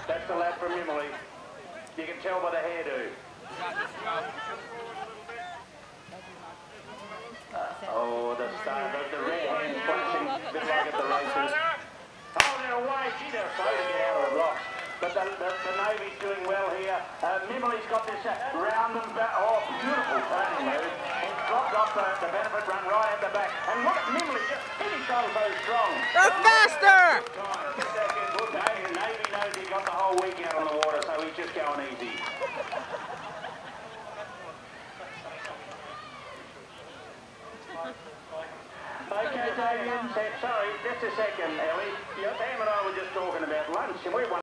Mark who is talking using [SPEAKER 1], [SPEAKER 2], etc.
[SPEAKER 1] That's the lad from Henley. You can tell by the hairdo. The star, the red hand flashing, a bit like at the races. Oh, they're away. Gee, they're afraid to get out of the rocks. But the Navy's doing well here. Henley's got this round and back. Oh, beautiful turning move. He's dropped off the benefit run right at the back. And look at Henley, just finish on so strong.
[SPEAKER 2] Go faster!
[SPEAKER 1] Good Navy knows he got the whole week out on the water, so he's just going easy. Okay, David, sorry, just a second, Ellie. Pam and I were just talking about lunch, and we